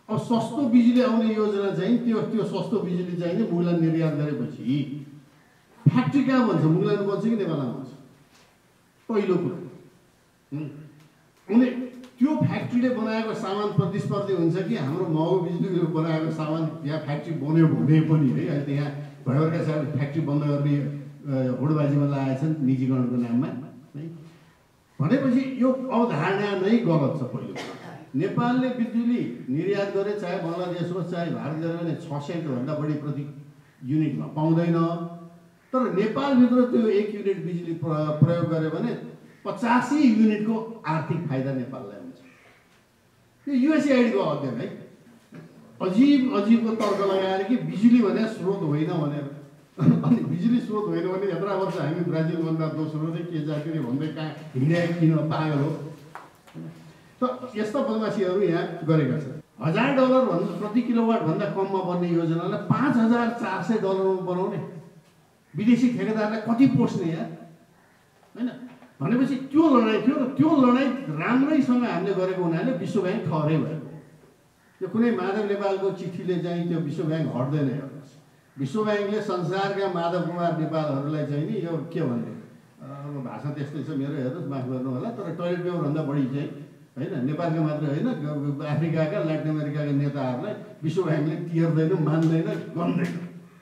अब सस्तो बिजुली आउने योजना चाहिँ त्यो सस्तो बिजुली चाहिँ नि मुगलान निर्यात गरेपछि फ्याक्ट्री कहाँ बन्छ? मुगलान बन्छ कि नेपालमा बन्छ? पहिलो कुरा। अनि त्यो फ्याक्ट्रीले बनाएको सामान प्रतिस्पर्धी हुन्छ कि हाम्रो महँगो बिजुलीले बनाएको सामान यहाँ फ्याक्ट्री बन्यो भने पनि है। अहिले त यहाँ भयभरका साथ फ्याक्ट्री बन्द गर्ने होडबाजीमा लागेछन् निजीकरणको नाममा है। भनेपछि यो अवधारणा नै गलत छ। पहिलो नेपालले बिजुली निर्यात गरे, चाहे बङ्गलादेश होस् चाहे भारत गरे भने 6 सेन्टभन्दा बढी प्रति युनिटमा पाउँदैन। तर नेपालभित्र त्यो 1 युनिट बिजुली प्रयोग गर्यो भने 85 युनिटको आर्थिक फाइदा नेपाललाई हुन्छ। यो युएसएआइडीको अध्ययन है। अजीबको तर्क लगाएर कि बिजुली भने स्रोत होइन भनेर। अनि बिजुली स्रोत होइन भने यत्रा वर्ष हामी ब्राजिलभन्दा दोस्रो चाहिँ के जातिले भन्दै कहाँ हिँडेको किन पागल हो। त यस्ता बदमासीहरू यहाँ गरेका छन्। $1000 प्रति किलोवाट भन्दा कममा बन्ने योजनालाई $5400 बनाउने विदेशी ठेकेदारलाई कति पोस्ने यार हैन। भनेपछि त्यो लडाइँ थियो र त्यो लडाइँ राम्रैसँग हामीले गरेको हुनाले विश्व ब्याङ्क ठहरै भयो। यो कुनै माधव नेपालको चिठीले चाहिँ त्यो विश्व ब्याङ्क हट्दैन। हेर्नुहोस्, विश्व ब्याङ्कले संसारका माधव कुमार नेपालहरूलाई चाहिँ नि यो के भन्ने, अब भाषा त्यस्तै छ मेरो, हेर्नुहोस् माफ गर्नु होला, तर टोइलेट पेपरभन्दा बढी चाहिँ होइन नेपालका मात्र होइन अफ्रिकाका ल्याटिन अमेरिकाका नेताहरूलाई विश्व ब्याङ्कले तिर्दैन, मान्दैन, गन्दैन।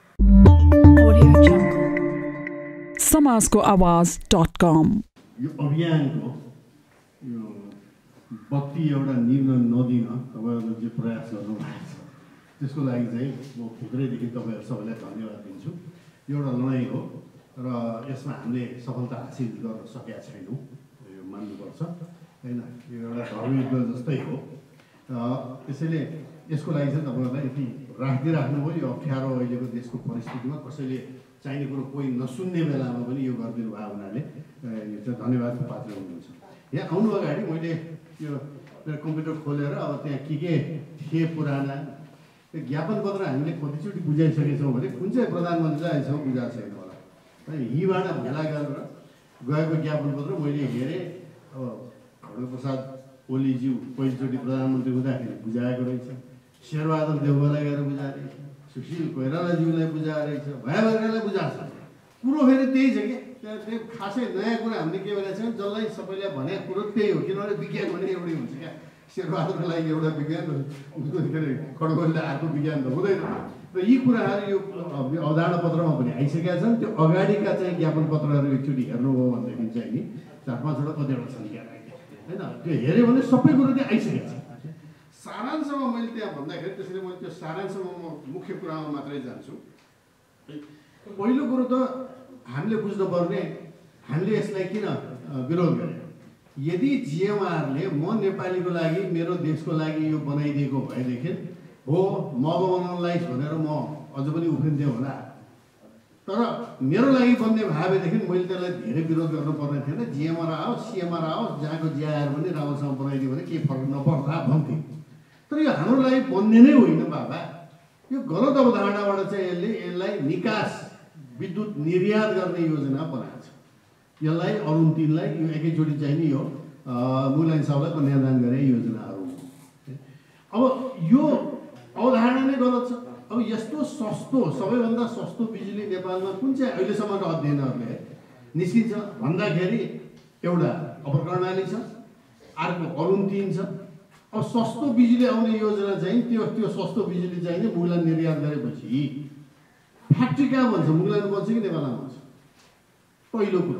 समाजको आवाज.com यो अभियानको यो बत्ती एउटा निम्न नदिन तपाईँहरूले जे प्रयास गर्नुभएको छ त्यसको लागि चाहिँ म भित्रैदेखि तपाईँहरू सबैलाई धन्यवाद दिन्छु। एउटा लडाइँ हो र यसमा हामीले सफलता हासिल गर्न सकेका छैनौँ, यो मान्नुपर्छ होइन। यो एउटा धर्मयुद्ध जस्तै हो। त्यसैले यसको लागि चाहिँ तपाईँहरूलाई यति राखिदिइराख्नुभयो। यो अप्ठ्यारो अहिलेको देशको परिस्थितिमा कसैले चाहिने कुरो कोही नसुन्ने बेलामा पनि यो गरिदिनु भयो हुनाले यो चाहिँ धन्यवादको पात्र हुनुहुन्छ। यहाँ आउनु अगाडि मैले यो मेरो कम्प्युटर खोलेर अब त्यहाँ के थिए पुराना त्यो ज्ञापन पत्र हामीले कतिचोटि बुझाइसकेछौँ भने कुन चाहिँ प्रधानमन्त्रीलाई अहिलेसम्म बुझाएको छैन होला। यहीँबाट भेला गरेर गएको ज्ञापन पत्र मैले हेरेँ। अब खड्गप्रसाद ओलीज्यू पहिलोचोटि प्रधानमन्त्री हुँदाखेरि बुझाएको रहेछ, शेरबहादुर देउवालाई गएर बुझाएको रहेछ, सुशील कोइरालाज्यूलाई बुझाएको रहेछ, भयाभरकालाई बुझाएको छ। कुरो फेरि त्यही छ कि त्यो खासै नयाँ कुरा हामीले के भनेको छौँ, जसलाई सबैले भनेको कुरो त्यही हो। किनभने विज्ञान भने एउटै हुन्छ क्या। शेरबहादुरको लागि एउटा विज्ञान, के अरे खड्गोले अर्को विज्ञान त हुँदैन। र यी कुराहरू यो अवधारणा पत्रमा पनि आइसकेका छन्। त्यो अगाडिका चाहिँ ज्ञापन पत्रहरू एकचोटि हेर्नुभयो भनेदेखि चाहिँ नि 4-5वटा कतिवटा छन् क्या होइन। त्यो हेऱ्यो भने सबै कुरो त्यहाँ आइसकेको छ। सारांशमा मैले त्यहाँ भन्दाखेरि त्यसरी मैले त्यो सारांशमा म मुख्य कुरामा मात्रै जान्छु। पहिलो कुरो त हामीले बुझ्नुपर्ने, हामीले यसलाई किन विरोध गर्यो। यदि जिएमआरले म नेपालीको लागि मेरो देशको लागि यो बनाइदिएको भएदेखि हो मग बनाउनलाई भनेर म अझ पनि उफ्रिन्थेँ होला। तर मेरो लागि बन्ने भएदेखि मैले त्यसलाई धेरै विरोध गर्नुपर्ने थिएन। जिएमआर आओस् सिएमआर आओस् जहाँको जिआर पनि राम्रोसँग बनाइदियो भने केही फरक नपर्ला भन्थेँ। तर यो हाम्रो लागि बन्ने नै होइन बाबा। यो गलत अवधारणाबाट चाहिँ यसलाई निकास विद्युत निर्यात गर्ने योजना बनाएको छ। यसलाई अरुण 3लाई यो एकैचोटि चाहिँ नि यो मुगलान साहबलाई कन्यादान गरे योजनाहरू। अब यो अवधारणा नै गलत छ। अब यस्तो सस्तो, सबैभन्दा सस्तो बिजुली नेपालमा कुन चाहिँ अहिलेसम्मको अध्ययनहरूले निस्किन्छ भन्दाखेरि एउटा अपर कर्णाली छ, अर्को अरुण 3 छ। अब सस्तो बिजुली आउने योजना चाहिँ त्यो सस्तो बिजुली चाहिँ नि मुगलान निर्यात गरेपछि फ्याक्ट्री कहाँ बन्छ? मुगलान बन्छ कि नेपालमा बन्छ? पहिलो कुरा।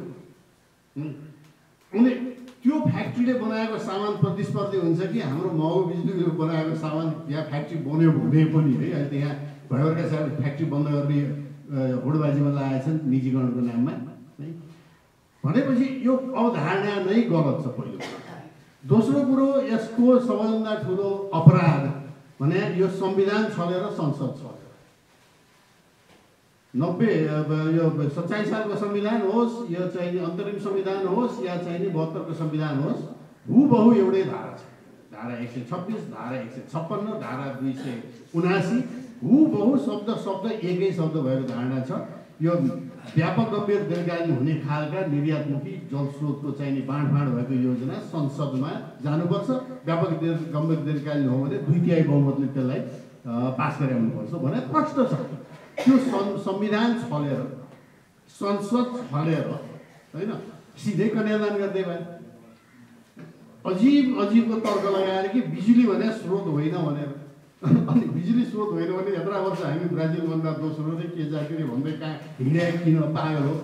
अनि त्यो फ्याक्ट्रीले बनाएको सामान प्रतिस्पर्धी हुन्छ कि हाम्रो महँगो बिजुलीले बनाएको सामान यहाँ फ्याक्ट्री बन्यो भने पनि है। अहिले त यहाँ भयभरका साथ फ्याक्ट्री बन्द गर्ने होडबाजीमा लागेछन् निजीकरणको नाममा है। भनेपछि यो अवधारणा नै गलत छ पहिलो कुरा। दोस्रो कुरो, यसको सबैभन्दा ठुलो अपराध भने यो संविधान छलेर संसद छलेर 27 सालको संविधान होस्, यो चाहिँ अन्तरिम संविधान होस् या चाहिँ नि 72को संविधान होस्, हुबहु एउटै धारा छ। धारा 126, धारा 156, धारा 279 हुबहु शब्द एकै शब्द भएको धारणा छ। यो व्यापक गम्भीर दीर्घकालीन हुने खालका निर्यातमुखी जलस्रोतको चाहिँ नि बाँडफाँड भएको योजना संसदमा जानुपर्छ, व्यापक गम्भीर दीर्घकालीन हो भने 2/3 बहुमतले त्यसलाई पास गरे हुनुपर्छ भने प्रश्न छ। त्यो संविधान छलेर संसद छलेर होइन सिधै कन्यादान गर्दै भयो। अजीबको तर्क लगाएर कि बिजुली भने स्रोत होइन भनेर। अनि बिजुली स्रोत होइन भने यत्रा वर्ष हामी ब्राजिलभन्दा दोस्रो चाहिँ के जातिले भन्दै कहाँ हिँडे किन पागल हो।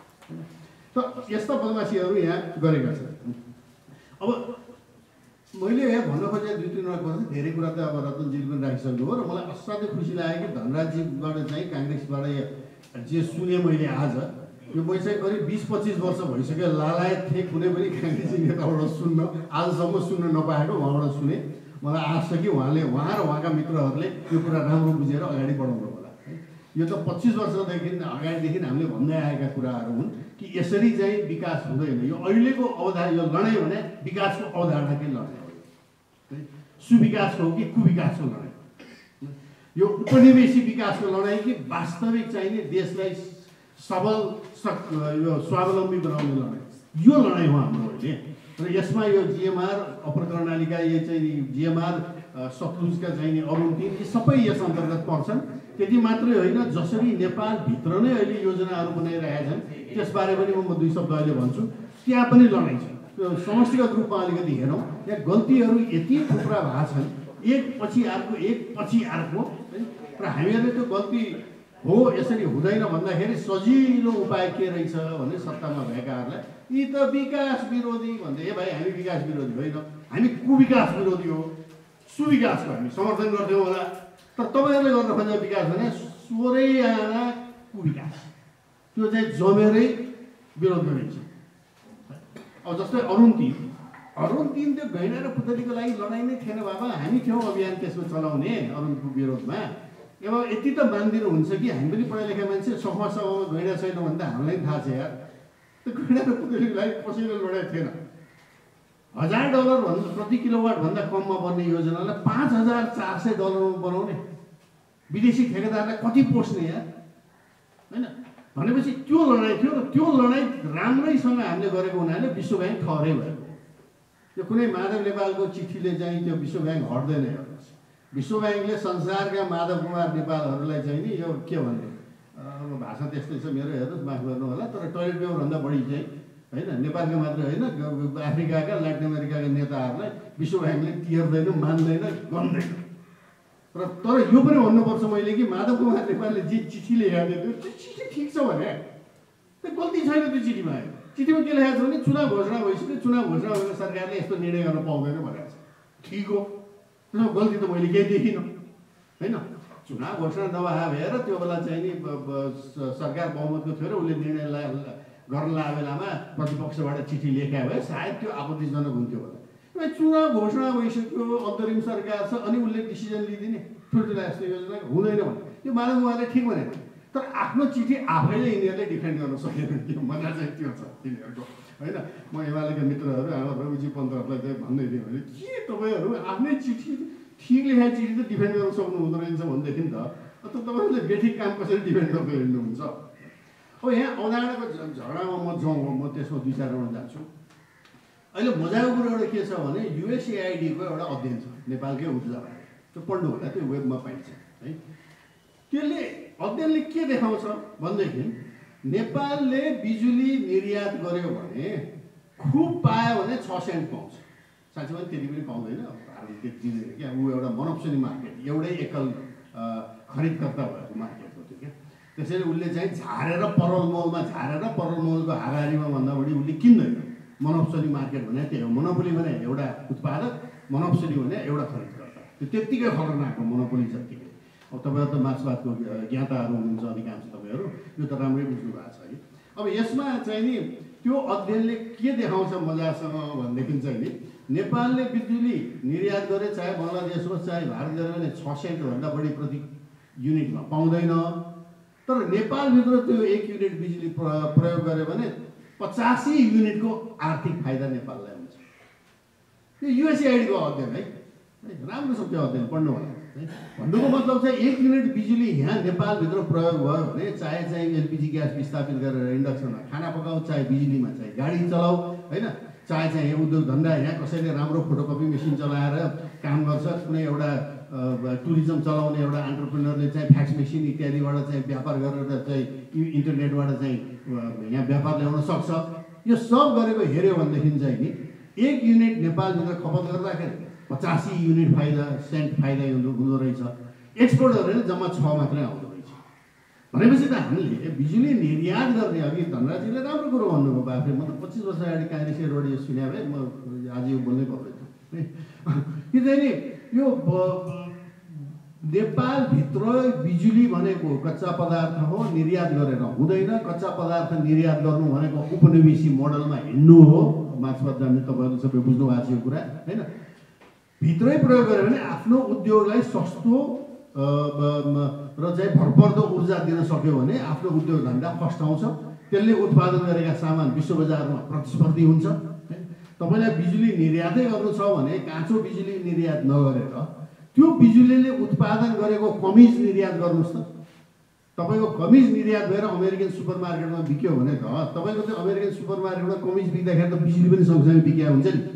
त यस्ता बदमासीहरू यहाँ गरेका छन्। अब मैले यहाँ भन्न खोजेँ 2-3 कुरा धेरै कुरा त अब रतनजीले पनि राखिसक्नु हो र मलाई असाध्यै खुसी लाग्यो कि धनराजजीबाट चाहिँ काङ्ग्रेसबाट जे सुने मैले आज यो चाहिँ करिब 20-25 वर्ष भइसक्यो लालायत थिए कुनै पनि काङ्ग्रेसी नेताबाट सुन्न आजसम्म सुन्न नपाएको उहाँबाट सुने। मलाई आशा छ कि उहाँले उहाँ र उहाँका मित्रहरूले यो कुरा राम्रो बुझेर अगाडि बढाउनु होला। यो त 25 वर्षदेखि अगाडिदेखि हामीले भन्दै आएका कुराहरू हुन् कि यसरी चाहिँ विकास हुँदैन। यो अहिलेको अवधारणा यो लडाइँ भने विकासको अवधारणाकै लडाइँ हो, सुविकासको हो कि कुविकासको लडाइँ, यो उपनिवेशी विकासको लडाइँ कि वास्तविक चाहिने देशलाई सबल यो स्वावलम्बी बनाउने लडाइँ, यो लडाइँ हो हाम्रो अहिले। र यसमा यो जिएमआर अपरकर्णालीका यो चाहिँ जिएमआर सतलुजका चाहिने अरुण 3 यी सबै यस अन्तर्गत पर्छन्। त्यति मात्रै होइन, जसरी नेपालभित्र नै अहिले योजनाहरू बनाइरहेका छन् त्यसबारे पनि म 2 शब्द अहिले भन्छु। त्यहाँ पनि लडाइँ छ। त्यो समष्टिगत रूपमा अलिकति हेरौँ, यहाँ गल्तीहरू यति थुप्रा भएका छन्, एक पछि अर्को र हामीहरूले त्यो गल्ती हो यसरी हुँदैन भन्दाखेरि सजिलो उपाय के रहेछ भने सत्तामा भएकाहरूलाई यी त विकास विरोधी भन्दै ए भाइ हामी विकास विरोधी होइन, हामी कुविकास विरोधी हो, सुविकासको हामी समर्थन गर्थ्यौँ होला। तर तपाईँहरूले गर्न खोजेको विकास भने 16 आना कुविकास, त्यो चाहिँ जमेरै विरोध गरिन्छ। अब जस्तै अरुण 3 त्यो गैँडा र पुतलीको लागि लडाइँ नै थिएन बाबा, हामी थियौँ अभियान त्यसमा चलाउने अरुणको विरोधमा। अब यति त मानिदिनुहुन्छ कि हामी पनि पढा लेखा मान्छे सभामा गैँडा छैन भने त हामीलाई थाहा छ यार, त्यो गैँडा र पुतलीको लागि कसैले लडाइँ थिएन। $1000 प्रति किलोवाट भन्दा कममा बन्ने योजनालाई $5400 बनाउने, विदेशी ठेकेदारलाई कति पोस्ने यार होइन। भनेपछि त्यो लडाइँ थियो र त्यो लडाइँ राम्रैसँग हामीले गरेको हुनाले विश्व ब्याङ्क ठहरै भयो। यो कुनै माधव नेपालको चिठीले चाहिँ त्यो विश्व ब्याङ्क हट्दैन। हेर्नुहोस्, विश्व ब्याङ्कले संसारका माधव कुमार नेपालहरूलाई चाहिँ नि यो के भन्ने भाषा त्यस्तै छ मेरो, हेर्नुहोस् माफ गर्नु होला, तर टोइलेट पेपरभन्दा बढी चाहिँ होइन नेपालका मात्रै होइन अफ्रिकाका ल्याटिन अमेरिकाका नेताहरूलाई विश्व ब्याङ्कले तिर्दैन, मान्दैन, गन्दैन। र तर यो पनि भन्नुपर्छ मैले कि माधव कुमार नेपालले जे चिठी लेखाएको थियो त्यो चिठी ठिक छ भने त्यो गल्ती छैन। त्यो चिठीमा के लेखाएको छ भने चुनाव घोषणा भइसक्यो, चुनाव घोषणा भएर सरकारले यस्तो निर्णय गर्न पाउँदैन भनेको छ, ठिक हो। त्यसमा गल्ती त मैले केही देखिनँ होइन। चुनाव घोषणा नभए भएर त्यो बेला चाहिँ नि सरकार बहुमतको थियो र उसले निर्णय गर्न लागेको बेलामा प्रतिपक्षबाट चिठी लेखा भए सायद त्यो आपत्तिजनक हुन्थ्यो होला। चुनाव घोषणा भइसक्यो, अन्तरिम सरकार छ, अनि उसले डिसिजन लिइदिने ठुल्ठुला यस्तो योजना हुँदैन भने त्यो माधव कुमारले ठिक भनेको। तर आफ्नो चिठी आफैले यिनीहरूले डिफेन्ड गर्न सकेन, त्यो मजा चाहिँ त्यो छ तिनीहरूको होइन। म एमालेका मित्रहरू हाम्रो रविजी पन्तहरूलाई चाहिँ भन्दै थिएँ भने के तपाईँहरू आफ्नै चिठी ठिक लेखाएको चिठी त डिफेन्ड गर्न सक्नु हुँदो रहेछ भनेदेखि त तपाईँहरूले बेठिक काम कसरी डिफेन्ड गर्दै हिँड्नुहुन्छ। अब यहाँ अवधारणाको झगडामा म जाउँ, म त्यसमा 2-4 राउन्ड जान्छु। अहिले मजाको कुरो एउटा के छ भने USAID को एउटा अध्ययन छ नेपालकै ऊर्जाबाट, त्यो पढ्नु होला, त्यो वेबमा पाइन्छ है। त्यसले अध्ययनले के देखाउँछ भनेदेखि नेपालले बिजुली निर्यात गर्यो भने खुब पायो भने 6 सेन्ट पाउँछ। साँच्चै पनि त्यति पनि पाउँदैन, भारतले त्यति दिँदैन क्या। ऊ एउटा मनोप्सनी मार्केट, एउटै एकल खरिदकर्ता भएको मार्केट हो त्यो क्या। त्यसैले उसले चाहिँ झारेर परल मलको हागारीमा भन्दा बढी उसले किन्दैन। मनोप्सनी मार्केट भने त्यही हो। मोनोपोली भने एउटा उत्पादक, मनोप्सनी भने एउटा खरिदकर्ता। त्यो त्यत्तिकै खतरनाक हो मोनोपोली जत्तिकै। अब तपाईँहरू त मार्क्सवादको ज्ञाताहरू हुनुहुन्छ अधिकांश तपाईँहरू, यो त राम्रै बुझ्नु भएको छ है। अब यसमा चाहिँ नि त्यो अध्ययनले के देखाउँछ मजासँग भनेदेखि चाहिँ नि नेपालले बिजुली निर्यात गरे चाहे बङ्गलादेश होस् चाहे भारत गरे भने 6 सेन्टभन्दा बढी प्रति युनिटमा पाउँदैन। तर नेपालभित्र त्यो 1 युनिट बिजुली प्रयोग गर्यो भने 85 युनिटको आर्थिक फाइदा नेपाललाई हुन्छ। यो USAID को अध्ययन है, राम्रो छ त्यो अध्ययन, पढ्नु होला। भन्नुको मतलब चाहिँ 1 युनिट बिजुली यहाँ नेपालभित्र प्रयोग भयो भने चाहे चाहिँ LPG ग्यास विस्थापित गरेर इन्डक्सनमा खाना पकाऊ, चाहे बिजुलीमा चाहिँ गाडी चलाऊ होइन, चाहे चाहिँ उद्योग धन्दा यहाँ कसैले राम्रो फोटोकपी मेसिन चलाएर काम गर्छ, कुनै एउटा टुरिज्म चलाउने एउटा एन्टरप्रेन्योरले चाहिँ फ्याक्स मेसिन इत्यादिबाट चाहिँ व्यापार गरेर चाहिँ इन्टरनेटबाट चाहिँ यहाँ व्यापार ल्याउन सक्छ। यो सब गरेको हेऱ्यो भनेदेखि चाहिँ नि 1 युनिट नेपालभित्र खपत गर्दाखेरि 85 युनिट सेन्ट फाइदा हुँदो रहेछ। एक्सपोर्ट गरेर जम्मा 6 मात्रै आउँदो रहेछ। भनेपछि त हामीले बिजुली निर्यात गर्ने, अघि धनराजीले राम्रो कुरो भन्नुभयो। बाफे म त 25 वर्ष अगाडि काङ्ग्रेस रेडियो सुने भए म आज यो बोल्नै पर्दैन है। कि चाहिँ नि यो नेपालभित्र बिजुली भनेको कच्चा पदार्थ हो, निर्यात गरेर हुँदैन। कच्चा पदार्थ निर्यात गर्नु भनेको उपनिवेशी मोडलमा हिँड्नु हो। मार्क्सवाद जान्ने तपाईँहरू सबै बुझ्नु भएको छ यो कुरा होइन। भित्रै प्रयोग गर्यो भने आफ्नो उद्योगलाई सस्तो र चाहिँ भरपर्दो ऊर्जा दिन सक्यो भने आफ्नो उद्योग धन्दा फस्टाउँछ। त्यसले उत्पादन गरेका सामान विश्व बजारमा प्रतिस्पर्धी हुन्छ। तपाईँलाई बिजुली निर्यातै गर्नु छ भने काँचो बिजुली निर्यात नगरेर त्यो बिजुलीले उत्पादन गरेको कमिज निर्यात गर्नुहोस् त। तपाईँको कमिज निर्यात भएर अमेरिकन सुपर मार्केटमा बिक्यो भने त तपाईँको त्यो अमेरिकन सुपर मार्केटमा कमिज बिक्दाखेरि त बिजुली पनि सँगसँगै बिक्या हुन्छ नि।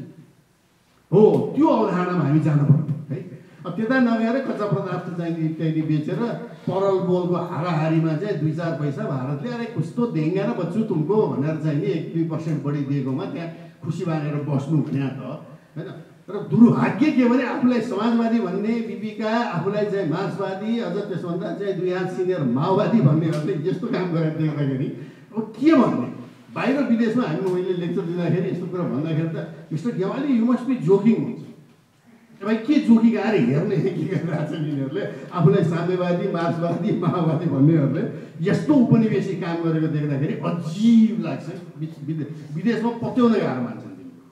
हो, त्यो अवधारणामा हामी जानु पर्यो है। त्यता नगएर कच्चा पदार्थ चाहिँ इत्यादि बेचेर परल बोलको हाराहारीमा चाहिँ 2-4 पैसा भारतले अरे कस्तो देंगा न बच्चु तुमको भनेर चाहिँ नि 1-2% बढी दिएकोमा त्यहाँ खुसी बानेर बस्नु भने त होइन। र दुर्भाग्य के भने आफूलाई समाजवादी भन्ने बिपिका, आफूलाई चाहिँ मार्क्सवादी, अझ त्यसभन्दा चाहिँ 2 हात सिनियर माओवादी भन्नेहरूले यस्तो काम गरेर देख्दाखेरि अब के भन्ने। बाहिर विदेशमा हामी मैले लेक्चर दिँदाखेरि यस्तो कुरा भन्दाखेरि त mister Gewali you must be joking हुन्छ। भाइ के जोकिङ आएर हेर्ने के गरिरहेको छ यिनीहरूले। आफूलाई साम्यवादी, मार्क्सवादी, माओवादी भन्नेहरूले यस्तो उपनिवेशी काम गरेको देख्दाखेरि अजीब लाग्छ। विदेशमा पत्याउन गाह्रो मान्छन्।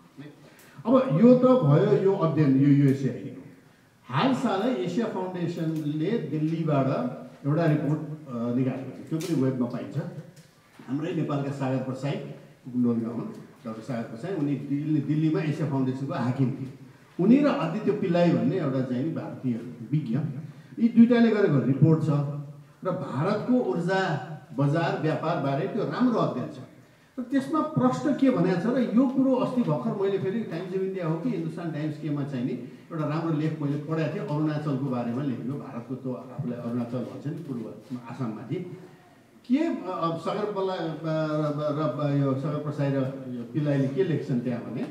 अब यो त भयो यो अध्ययन, यो युएसएआईको। हालसालै एसिया फाउन्डेसनले दिल्लीबाट एउटा रिपोर्ट निकालेको थियो, त्यो पनि वेबमा पाइन्छ। हाम्रै नेपालका सागर प्रसाई डोलगाउँमा डाक्टर सागर प्रसाई, उनी दिल्लीमा एसिया फाउन्डेसनको हाकिम थिए। उनी र आदित्य पिल्लाई भन्ने एउटा चाहिँ भारतीय विज्ञ, यी दुईटाले गरेको रिपोर्ट छ र भारतको ऊर्जा बजार व्यापारबारे त्यो राम्रो अध्ययन छ। र त्यसमा प्रश्न के भनेको छ र यो कुरो अस्ति भर्खर मैले फेरि टाइम्स अफ इन्डिया हो कि हिन्दुस्तान टाइम्स केमा चाहिँ नि एउटा राम्रो लेख मैले पढाएको थिएँ। अरुणाचलको बारेमा लेखेको, भारतको त्यो आफूलाई अरुणाचल भन्छ नि पूर्व आसाममाथि के सगरपल्ला र यो सगर प्रसाई र पिल्लाईले के लेख्छन् त्यहाँ भने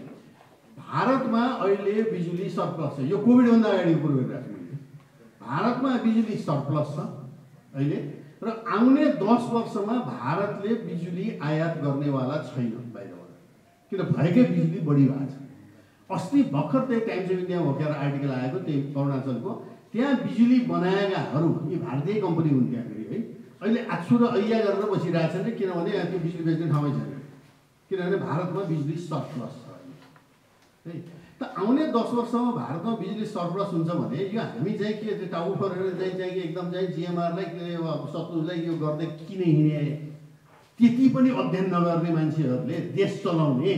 भारतमा अहिले बिजुली सरप्लस छ। यो कोभिडभन्दा अगाडिको कुरो गरिरहेको छु मैले। भारतमा बिजुली सरप्लस छ अहिले र आउने 10 वर्षमा भारतले बिजुली आयात गर्नेवाला छैन बाहिरबाट, किन भएकै बिजुली बढी भएको छ। अस्ति भर्खर त्यही टाइम्स अफ इन्डियामा होकेर आर्टिकल आएको त्यही अरुणाचलको, त्यहाँ बिजुली बनाएकाहरू यी भारतीय कम्पनी हुन् त्यहाँखेरि है। अहिले आछु र ऐया गरेर बसिरहेछन् कि किनभने यहाँ त्यो बिजुली बेच्ने ठाउँै छैन, किनभने भारतमा बिजुली सरप्लस छ है। त आउने 10 वर्षमा भारतमा बिजुली सरप्लस हुन्छ भने यो हामी चाहिँ के टाउको फरेर चाहिँ एकदम चाहिँ जिएमआरलाई सतलुजलाई यो गर्दै किन हिँडे, त्यति पनि अध्ययन नगर्ने मान्छेहरूले देश चलाउने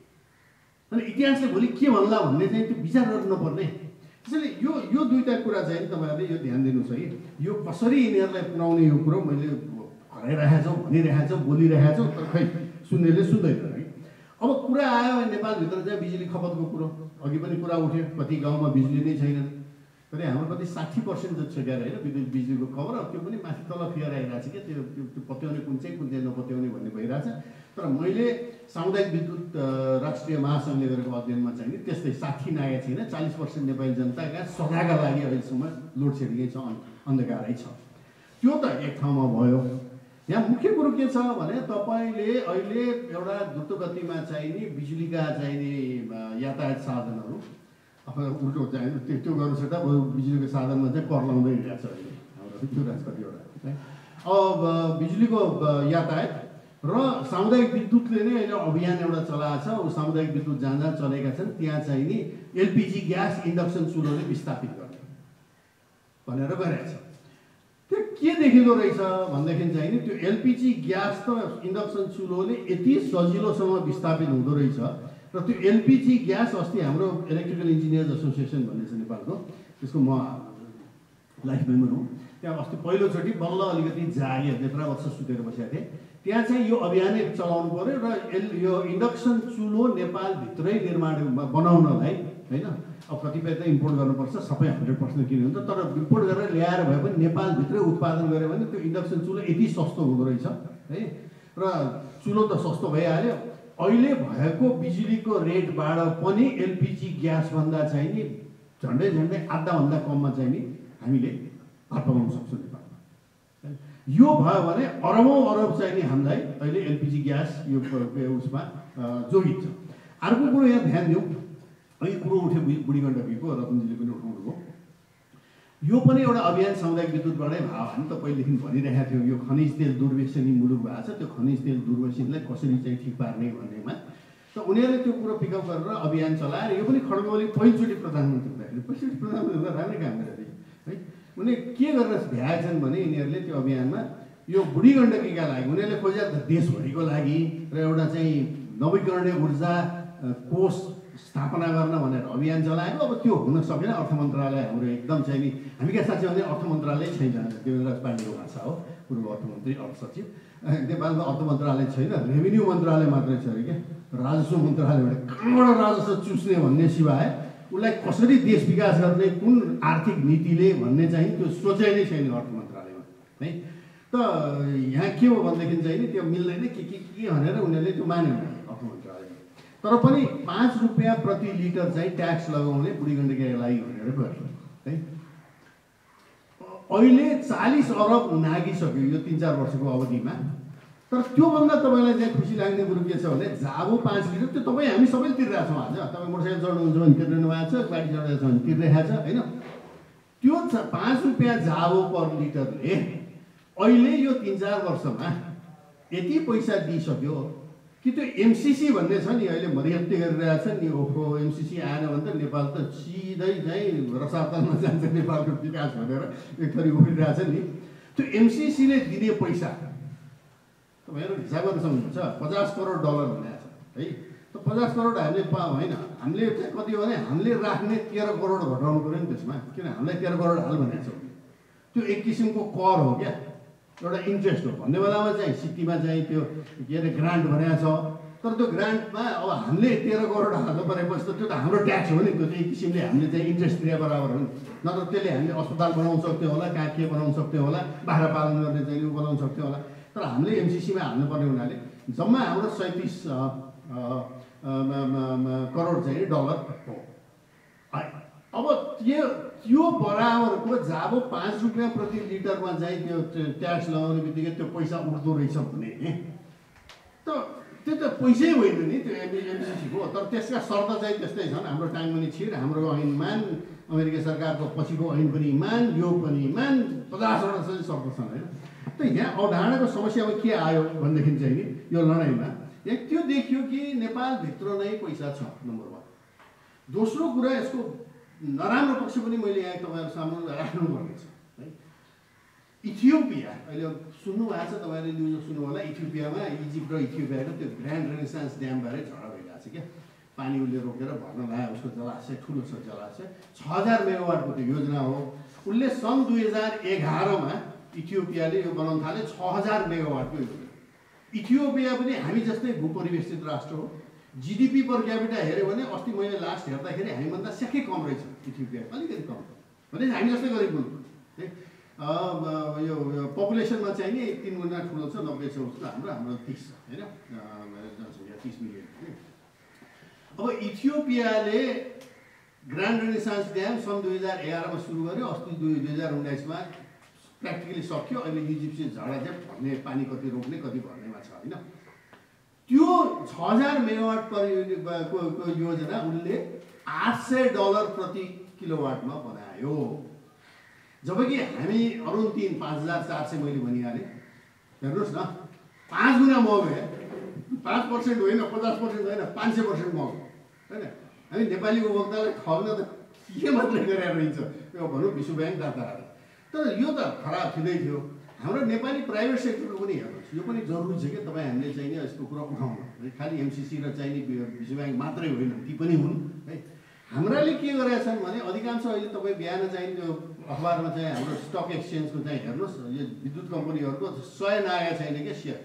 अनि इतिहासले भोलि के भन्ला भन्ने चाहिँ त्यो विचार गर्नुपर्ने। त्यसैले यो दुईटा कुरा चाहिँ तपाईँहरूले यो ध्यान दिनुहोस् है। यो कसरी यिनीहरूलाई पुर्याउने यो कुरो मैले हराइरहेको छौँ, भनिरहेको छौँ, बोलिरहेको छौँ, तर खै सुन्नेले सुन्दैन है। अब कुरा आयो नेपालभित्र चाहिँ बिजुली खपतको कुरो, अघि पनि कुरा उठ्यो कति गाउँमा बिजुली नै छैन। तर हाम्रो कति 60% जति छ क्यारे होइन बिजुलीको खबर। अब त्यो पनि माथि तल फियर आइरहेको छ क्या, त्यो पत्याउने कुन चाहिँ नपत्याउने भन्ने भइरहेछ। तर मैले सामुदायिक विद्युत राष्ट्रिय महासङ्घले गरेको अध्ययनमा चाहिँ नि त्यस्तै 60 नागेको छैन। 40% नेपाली जनताका सदाका लागि अहिलेसम्म लोड सेडिङै छ, अन्धकारै छ। त्यो त एक ठाउँमा भयो। यहाँ मुख्य कुरो के छ भने तपाईँले अहिले एउटा द्रुतगतिमा चाहिने बिजुलीका चाहिने यातायात साधनहरू अथवा उल्टो चाहिँ त्यो गर्नु सक्दा बिजुलीको साधनमा चाहिँ कर लाउँदै हिँडेको छ अहिले हाम्रो त्यो रहेछ कतिवटा है। अब बिजुलीको यातायात र सामुदायिक विद्युतले नै अहिले अभियान एउटा चलाएको छ। सामुदायिक विद्युत जहाँ जहाँ चलेका छन् त्यहाँ चाहिँ नि एलपिजी ग्यास इन्डक्सन चुलोले विस्थापित गर्ने भनेर गरेको छ। त्यो के देखिँदो रहेछ भनेदेखि चाहिँ नि त्यो एलपिजी ग्यास त इन्डक्सन चुलोले यति सजिलोसँग विस्थापित हुँदो रहेछ र त्यो एलपिजी ग्यास अस्ति हाम्रो इलेक्ट्रिकल इन्जिनियर्स एसोसिएसन भन्ने छ नेपालको, त्यसको म लाइफ मेम्बर हुँ। त्यहाँ अस्ति पहिलोचोटि बल्ल अलिकति जागे, 15 वर्ष सुतेर बसेको थिएँ। त्यहाँ चाहिँ यो अभियानै चलाउनु पर्यो र यो इन्डक्सन चुलो नेपालभित्रै निर्माण बनाउनलाई होइन अब कतिपय त इम्पोर्ट गर्नुपर्छ, सबै 100% किन्यो भने त, तर इम्पोर्ट गरेर ल्याएर भए पनि नेपालभित्रै उत्पादन गऱ्यो भने त्यो इन्डक्सन चुलो यति सस्तो हुँदो रहेछ है। र चुलो त सस्तो भइहाल्यो, अहिले भएको बिजुलीको रेटबाट पनि एलपिजी ग्यासभन्दा चाहिँ नि झन्डै आधाभन्दा कममा चाहिँ नि हामीले भात पकाउन सक्छौँ नेपालमा। यो भयो भने अरबौँ अरब चाहिँ नि हामीलाई अहिले एलपिजी ग्यास यो उसमा जोगिन्छ। अर्को कुरो यहाँ ध्यान दिउँ, यो कुरो उठ्यो बुढी गण्डकीको, रतनजीले पनि उठाउनु भयो, यो पनि एउटा अभियान सामुदायिक विद्युतबाटै भयो। हामी त पहिलेदेखि भनिरहेका थियौँ यो खनिज तेल दुर्व्यसनी मुलुक भएको छ, त्यो खनिज तेल दुर्व्यसनीलाई कसरी चाहिँ ठिक पार्ने भन्नेमा त उनीहरूले त्यो कुरो पिकअप गरेर अभियान चलाएर यो पनि खड्ग ओली पहिलोचोटि प्रधानमन्त्री हुँदाखेरि हुँदा राम्रै काम गरेको है। उनी के गरेर भ्याएछन् भने यिनीहरूले त्यो अभियानमा यो बुढी गण्डकीका लागि उनीहरूले खोजे देशभरिको लागि र एउटा चाहिँ नवीकरणीय ऊर्जा कोष स्थापना गर्न भनेर अभियान चलाएको। अब त्यो हुन सकेन, अर्थ मन्त्रालय हाम्रो एकदम चाहिँ नि हामी के साँच्चै भने अर्थ मन्त्रालय छैन, देवेन्द्र पाण्डेको भाषा हो, पूर्व अर्थमन्त्री अर्थ सचिव। नेपालमा अर्थ मन्त्रालय छैन, रेभिन्यू मन्त्रालय मात्रै छ अरे क्या, राजस्व मन्त्रालयबाट कहाँबाट राजस्व चुस्ने भन्ने सिवाय उसलाई कसरी देश विकास गर्ने कुन आर्थिक नीतिले भन्ने चाहिँ त्यो सोचाइ नै छैन अर्थ मन्त्रालयमा है। त यहाँ के हो भनेदेखि चाहिँ नि त्यो मिल्दैन के भनेर उनीहरूले त्यो मान्यो अर्थ मन्त्रालयले, तर पनि 5 रुपियाँ प्रति लिटर चाहिँ ट्याक्स लगाउने बुढी गण्डकीका लागि भनेर गर्छ है। अहिले 40 अरब नागिसक्यो यो 3-4 वर्षको अवधिमा। तर त्योभन्दा तपाईँलाई चाहिँ खुसी लाग्ने कुरो के छ भने जाबो 5 लिटर त्यो तपाईँ हामी सबैले तिरिरहेको छौँ। आज तपाईँ मोटरसाइकल चढ्नुहुन्छ भने तिर्नु भएको छ, गाडी चढेको छ भने तिरिरहेको छ होइन। त्यो 5 रुपियाँ जाबो पर लिटरले अहिले यो 3-4 वर्षमा यति पैसा दिइसक्यो कि त्यो एमसिसी भन्ने छ नि अहिले मर्यादा गरिरहेछ नि। ओहो एमसिसी आएन भने त नेपाल त सिधै चाहिँ रसातलमा जान्छ नेपालको विकास भनेर एक थरी उभिरहेछ नि। त्यो एमसिसीले दिने पैसा तपाईँहरू हिसाब गर्न सक्नुहुन्छ, $50 करोड भनेको छ है। त 50 करोड हामीले होइन, हामीले चाहिँ कति हो भने हामीले राख्ने 13 करोड घटाउनु पऱ्यो नि त्यसमा, किन हामीलाई 13 करोड हाल भनेको छ। त्यो एक किसिमको कर हो क्या, एउटा इन्ट्रेस्ट हो। भन्ने बेलामा चाहिँ सिटीमा चाहिँ त्यो के अरे ग्रान्ट भनेको छ, तर त्यो ग्रान्टमा अब हामीले 13 करोड हाल्नु परेपछि त त्यो त हाम्रो ट्याक्स हो नि, त्यो चाहिँ एक किसिमले हामीले चाहिँ इन्ट्रेस्ट दिए बराबर हो नि। नत्र त्यसले हामीले अस्पताल बनाउन सक्थ्यौँ होला, कहाँ के बनाउन सक्थ्यौँ होला, बाख्रा पालन गर्ने चाहिँ यो बनाउन सक्थ्यौँ होला, तर हामीले एमसिसीमा हाल्नुपर्ने हुनाले जम्मा हाम्रो 37 करोड चाहिँ डलर हो। अब त्यो बराबरको जाबो 5 रुपियाँ प्रति लिटरमा चाहिँ त्यो ट्याक्स लगाउने बित्तिकै त्यो पैसा उठ्दो रहेछ भने त त्यो त पैसै होइन नि त्यो एमसिसीको। तर त्यसका शर्त चाहिँ त्यस्तै छन्। हाम्रो टाइम पनि छिर, हाम्रो ऐन मान, अमेरिका सरकारको पछिको ऐन पनि मान, यो पनि मान, 50वटा चाहिँ शर्त छन् होइन। त यहाँ अवधारणाको समस्यामा के आयो भनेदेखि चाहिँ नि यो लडाइँमा एक त्यो देखियो कि नेपालभित्र नै पैसा छ नम्बर 1। दोस्रो कुरा यसको नराम्रो पक्ष पनि मैले यहाँ तपाईँहरू सामु राख्नुपर्ने छ है। इथियोपिया अहिले सुन्नु भएको छ तपाईँहरूले न्युज सुन्नु होला, इथियोपियामा इजिप्ट र इथियोपियाको त्यो ग्रान्ड रेनेसान्स ड्यामबारे झगडा भइरहेको छ क्या। पानी उसले रोकेर भर्न लगायो, उसको जलाशय ठुलो छ जलाशय, 6000 मेगावाटको त्यो योजना हो। उसले सन् 2011मा इथियोपियाले यो बनाउन थाले 6000 मेगावाटको योजना। इथियोपिया पनि हामी जस्तै भूपरिवेष्टित राष्ट्र हो। जीडीपी पर क्यापिटा हेऱ्यो भने अस्ति मैले लास्ट हेर्दाखेरि हामीभन्दा स्याकै कम रहेछ इथियोपिया, अलिकति कम भने हामी जस्तै गरिब मुलुक है। यो पपुलेसनमा चाहिँ नि 3 गुणा ठुलो छ, 90 छ उसको, हाम्रो 30 छ होइन, जनसङ्ख्या 30 मिलियन। अब इथियोपियाले ग्रान्ड रेनेसान्स ड्याम सन् 2011मा सुरु गर्यो, अस्ति 2019मा प्र्याक्टिकली सक्यो। अहिले इजिप्टसित झगडा चाहिँ भन्ने पानी कति रोक्ने कति भर्नेमा छ होइन। त्यो 6000 मेगावाट पर को योजना उनले $800 प्रति किलोवाटमा बनायो, जबकि हामी अरू 5400 मैले भनिहालेँ। हेर्नुहोस् न 5 गुणा महँगो है, 5% होइन, 50% होइन, 500% महँगो होइन। हामी नेपाली उपभोक्तालाई खुवाउन त के मात्रै गरेर रहन्छ यो भनौँ विश्व ब्याङ्क दाताहरू। तर यो त खराब थिँदै थियो। हाम्रो नेपाली प्राइभेट सेक्टरको पनि हेर्नुहोस्, यो पनि जरुरी छ कि तपाईँ हामीले चाहिँ नि यसको कुरा उठाउनु है। खालि एमसिसी र चाहिँ नि विश्व ब्याङ्क मात्रै होइन, ती पनि हुन् है। हाम्राले के गरेका छन् भने अधिकांश अहिले तपाईँ बिहान चाहिँ त्यो अखबारमा चाहिँ हाम्रो स्टक एक्सचेन्जको चाहिँ हेर्नुहोस्, यो विद्युत कम्पनीहरूको 100 नआएको छैन क्या सेयर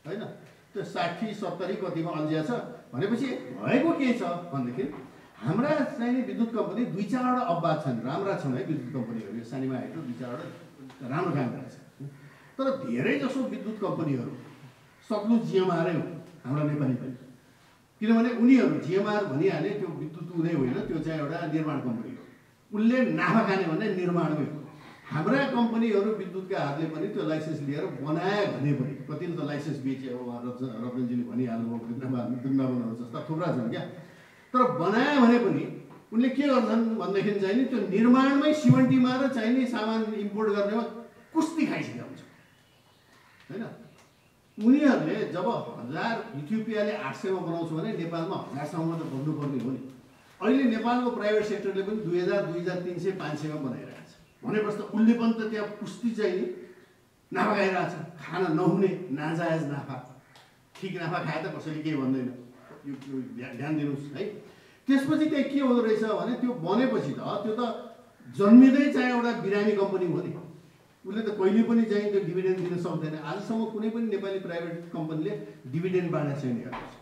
होइन। त्यो 60-70 कतिमा अल्झिया छ भनेपछि भएको के छ भनेदेखि हाम्रा चाहिने विद्युत कम्पनी 2-4वटा अब्बाद छन्, राम्रा छन् है विद्युत कम्पनीहरू। यो सानीमा आएको 2-4वटा राम्रो काम गरेको छ। तर धेरै जसो विद्युत कम्पनीहरू सतलुज जिएमआरै हो हाम्रा नेपाली पनि। किनभने उनीहरू जिएमआर भनिहाले त्यो विद्युत हुँदै होइन, त्यो चाहिँ एउटा निर्माण कम्पनी हो। उसले नाफा खाने भन्ने निर्माणमै हो। हाम्रा कम्पनीहरू विद्युतका हातले पनि त्यो लाइसेन्स लिएर बनाए भने पनि कतिले त लाइसेन्स बेचे हो, रतनजीले भनिहाल्नुभयो, वृन्दावनहरू जस्ता थुप्रा छन् क्या। तर बनाए भने पनि उनले के गर्छन् भनेदेखि चाहिँ नि त्यो निर्माणमै सिमन्टीमा र चाहिने सामान इम्पोर्ट गर्नेमा कुस्ती खाइसकेको हुन्छ होइन। उनीहरूले जब 1000 इथियोपियाले 800मा बनाउँछ भने नेपालमा 1000सम्म त बन्नुपर्ने हो नि। अहिले नेपालको प्राइभेट सेक्टरले पनि 2000, 2300, 500मा बनाइरहेको छ भनेपछि त उसले पनि त त्यहाँ कुस्ती चाहिँ नाफा खाइरहेछ। खान नहुने नाजायज नाफा, ठिक नाफा खाए त कसैले केही भन्दैन, यो ध्यान दिनुहोस् है। त्यसपछि त्यहाँ के हुँदो रहेछ भने त्यो बनेपछि त त्यो त जन्मिँदै चाहिँ एउटा बिरामी कम्पनी हो नि। उसले त कहिले पनि चाहिँ त्यो डिभिडेन्ड दिन सक्दैन। आजसम्म कुनै पनि नेपाली प्राइभेट कम्पनीले डिभिडेन्ड बाँडेको छैन।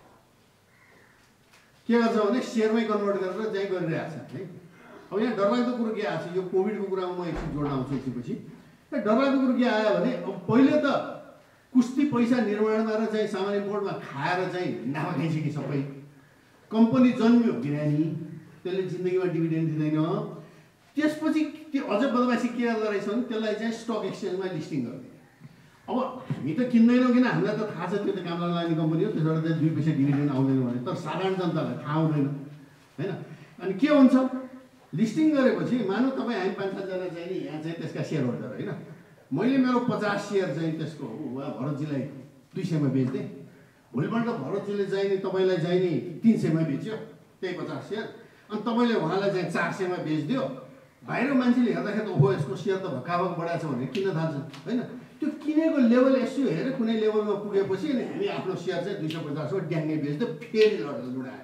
के गर्छ भने सेयरमै कन्भर्ट गरेर चाहिँ गरिरहेको छ है। अब यहाँ डरलाग्दो कुरो के आएको छ, यो कोभिडको कुरामा म एकछिन जोड्न आउँछु एकछिनपछि। डरलाग्दो कुरो के आयो भने अब पहिले त कुस्ती पैसा निर्माणमा र चाहिँ सामान इम्पोर्टमा खाएर चाहिँ नाफा खाइसके सबै। कम्पनी जन्मियो बिरामी, त्यसले जिन्दगीमा डिभिडेन्ड दिँदैन। त्यसपछि त्यो अझ बदमासी के गर्दो रहेछ भने त्यसलाई चाहिँ स्टक एक्सचेन्जमा लिस्टिङ गरिदियो। अब हामी त किन्दैनौँ किन, हामीलाई त थाहा छ त्यो त काम लाग्ने कम्पनी हो, त्यसबाट चाहिँ 2 पैसा डिभिडेन्ड आउँदैन भने। तर साधारण जनतालाई थाहा हुँदैन होइन। अनि के हुन्छ लिस्टिङ गरेपछि मानौँ तपाईँ हामी 5-7 जना चाहिँ नि यहाँ चाहिँ त्यसका सेयर होल्डर होइन। मैले मेरो 50 सेयर चाहिँ त्यसको उहाँ भरतजीलाई 200मा बेच्थेँ। भोलिपल्ट भरतजीले चाहिँ नि तपाईँलाई चाहिँ नि 300मा बेच्यो त्यही 50 सेयर, अनि तपाईँले उहाँलाई चाहिँ 400मा बेचिदियो। बाहिर मान्छेले हेर्दाखेरि त ओहो यसको सेयर त भक्काभक बढाएको छ भनेर किन्न थाल्छन् होइन। त्यो किनेको लेभल यसो हेरेर कुनै लेभलमा पुगेपछि अनि हामी आफ्नो सेयर चाहिँ 250मा ड्याङ्गे बेच्दै फेरि लुडायो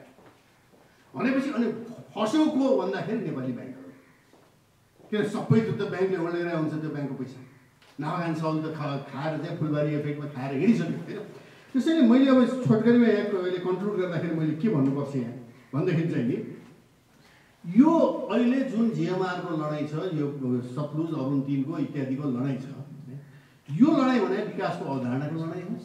भनेपछि अनि फस्यो को भन्दाखेरि नेपाली ब्याङ्कहरू। किन सबै त्यो त ब्याङ्कले होल्ड गरेर हुन्छ त्यो ब्याङ्कको पैसा। नाफा खान त खाएर चाहिँ फुलबारी इफेक्टमा खाएर हिँडिसक्यो होइन। त्यसैले मैले अब छोटकरीमा यहाँ अहिले कन्क्लुड गर्दाखेरि मैले के भन्नुपर्छ यहाँ भनेदेखि चाहिँ नि यो अहिले जुन जिएमआरको लडाइँ छ, यो सतलुज अरुण 3 को इत्यादिको लडाइँ छ, यो लडाइँ भने विकासको अवधारणाको लडाइँ हो।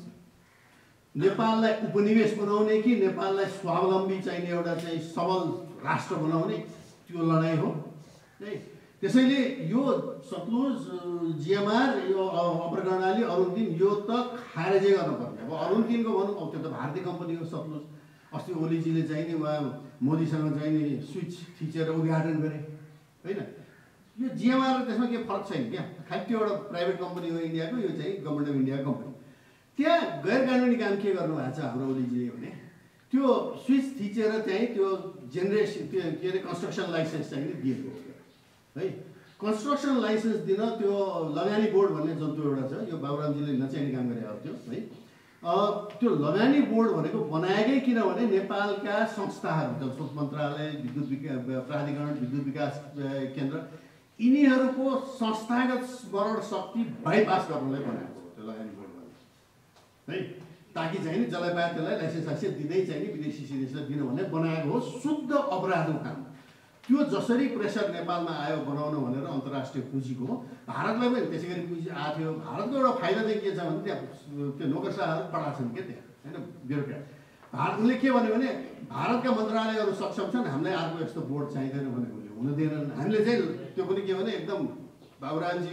नेपाललाई उपनिवेश बनाउने कि नेपाललाई स्वावलम्बी चाहिने एउटा चाहिँ सबल राष्ट्र बनाउने त्यो लडाइँ हो है। त्यसैले यो सतलुज जिएमआर यो अपर कर्णाली अरुण 3 यो त खारेजै गर्नुपर्ने। अब अरुण 3 को भनौँ, अब त्यो त भारतीय कम्पनी हो सतलुज। अस्ति ओलीजीले चाहिँ नि उहाँ मोदीसँग चाहिँ नि स्विच थिचेर उद्घाटन गरे होइन। यो जिएमआर र त्यसमा केही फरक छैन क्या, खालि त्यो एउटा प्राइभेट कम्पनी हो इन्डियाको, यो चाहिँ गभर्मेन्ट अफ इन्डियाको कम्पनी। त्यहाँ गैर कानुनी काम के गर्नुभएको छ हाम्रो ओलीजीले भने त्यो स्विच थिचेर चाहिँ त्यो जेनेरेसन त्यो के अरे कन्स्ट्रक्सन लाइसेन्स चाहिँ दिएको है। कन्स्ट्रक्सन लाइसेन्स दिन त्यो लगानी बोर्ड भन्ने जन्तु एउटा छ, यो बाबुरामजीले नचाहिने काम गरेको थियो है। त्यो लगानी बोर्ड भनेको बनाएकै किनभने नेपालका संस्थाहरू जलस्रोत मन्त्रालय, विद्युत प्राधिकरण, विद्युत विकास केन्द्र यिनीहरूको संस्थागत स्मरण शक्ति बाइपास गर्नलाई बनाएको हो त्यो लगानी बोर्ड भन्ने है। ताकि चाहिँ नि जसलाई पाए त्यसलाई लाइसेन्स दिँदै चाहिँ नि विदेशी सिरिजलाई दिनु भन्ने बनाएको हो। शुद्ध अपराधको काम त्यो। जसरी प्रेसर नेपालमा आयो बनाउन भनेर अन्तर्राष्ट्रिय पुँजीको, भारतलाई पनि त्यसै गरी पुँजी आएको थियो। भारतको एउटा फाइदा चाहिँ के छ भने त्यहाँ त्यो नोकरशाहहरू पढाएको छन् क्या त्यहाँ होइन, ब्युरोक्रेट। भारतले के भन्यो भने भारतका मन्त्रालयहरू सक्षम छन्, हामीलाई अर्को यस्तो बोर्ड चाहिँदैन भनेको हुन दिएनन्। हामीले चाहिँ त्यो पनि के भने एकदम बाबुरामजी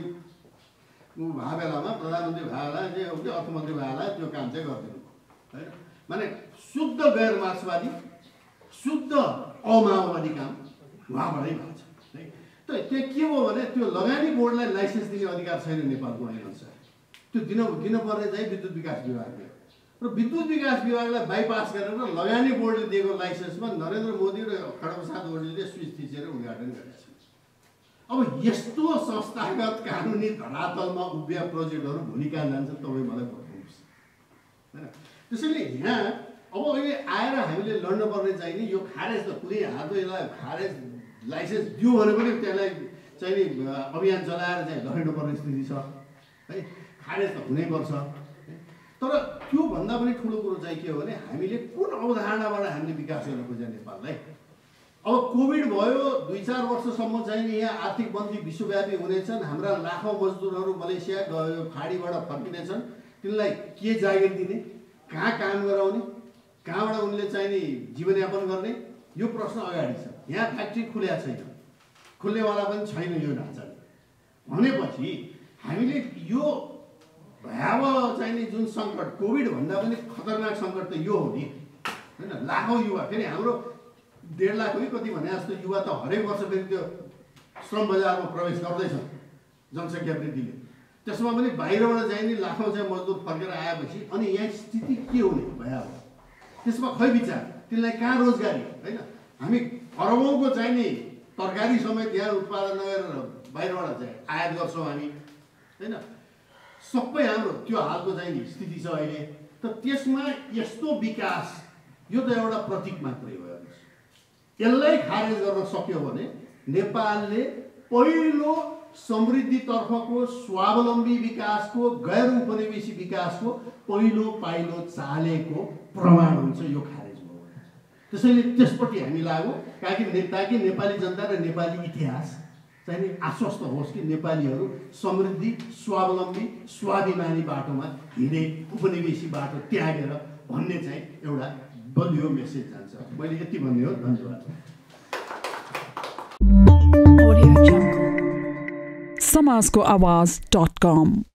भए बेलामा प्रधानमन्त्री भए बेला जे अर्थमन्त्री भए बेला त्यो काम चाहिँ गरिदिनु होइन। माने शुद्ध गैर मार्क्सवादी, शुद्ध अमाओवादी काम उहाँबाटै भएको छ है। त त्यहाँ के हो भने त्यो लगानी बोर्डलाई लाइसेन्स दिने अधिकार छैन नेपालको ऐनअनुसार। त्यो दिनुपर्ने चाहिँ विद्युत विकास विभागले, र विद्युत विकास विभागलाई बाइपास गरेर लगानी बोर्डले दिएको लाइसेन्समा नरेन्द्र मोदी र खड्गप्रसाद ओलीले स्विच थिचेर उद्घाटन गरेका छन्। अब यस्तो संस्थागत कानुनी धरातलमा उभिया प्रोजेक्टहरू भोलि कहाँ जान्छन् तपाईँ मलाई बताउनुहोस् होइन। त्यसैले यहाँ अब अहिले आएर हामीले लड्नुपर्ने चाहिँ नि यो खारेज त कुनै हातमा यसलाई खारेज लाइसेन्स दियो भने पनि त्यसलाई चाहिँ नि अभियान चलाएर चाहिँ लड्नुपर्ने स्थिति छ है। खारेज त हुनैपर्छ। तर त्योभन्दा पनि ठुलो कुरो चाहिँ के हो भने हामीले कुन अवधारणाबाट हामीले विकास गर्न खोज्या नेपाललाई। अब कोभिड भयो 2-4 वर्षसम्म चाहिँ नि यहाँ आर्थिक मन्दी विश्वव्यापी हुनेछन्, हाम्रा लाखौँ मजदुरहरू मलेसिया गयो खाडीबाट फर्किनेछन्, तिनलाई के जागिर दिने, कहाँ काम गराउने, कहाँबाट उनले चाहिँ नि जीवनयापन गर्ने, यो प्रश्न अगाडि छ। यहाँ फ्याक्ट्री खुल्या छैन, खुल्नेवाला पनि छैन यो ढाँचाले भनेपछि हामीले यो भयावह चाहिँ नि जुन सङ्कट, कोभिडभन्दा पनि खतरनाक सङ्कट त यो हो नि होइन। लाखौँ युवा, फेरि हाम्रो 1.5 लाख हो कति भने जस्तो युवा त हरेक वर्ष फेरि त्यो श्रम बजारमा प्रवेश गर्दैछन् जनसङ्ख्या वृद्धिले। त्यसमा पनि बाहिरबाट चाहिँ नि लाखौँ चाहिँ मजदुर फर्केर आएपछि अनि यहाँ स्थिति के हुने भयावह, त्यसमा खै विचार, तिनलाई कहाँ रोजगारी होइन। हामी अरबौँको चाहिँ नि तरकारी समेत यहाँ उत्पादन नगरेर बाहिरबाट चाहिँ आयात गर्छौँ हामी होइन। सबै हाम्रो त्यो हालको चाहिँ नि स्थिति छ अहिले। त त्यसमा यस्तो विकास, यो त एउटा प्रतीक मात्रै हो। यसलाई खारेज गर्न सक्यो भने नेपालले पहिलो समृद्धितर्फको स्वावलम्बी विकासको गैर उपनिवेशी विकासको पहिलो पाइलो चालेको प्रमाण हुन्छ यो खारेज भयो। त्यसैले त्यसपट्टि हामी लागौँ ताकि नेपाली जनता र नेपाली इतिहास चाहिँ नि आश्वस्त होस् कि नेपालीहरू समृद्धि, स्वावलम्बी, स्वाभिमानी बाटोमा हिँडे, उपनिवेशी बाटो त्यागेर भन्ने चाहिँ एउटा बलियो मेसेज जान्छ। मैले यति भन्ने हो, धन्यवाद। समाजको आवाज.com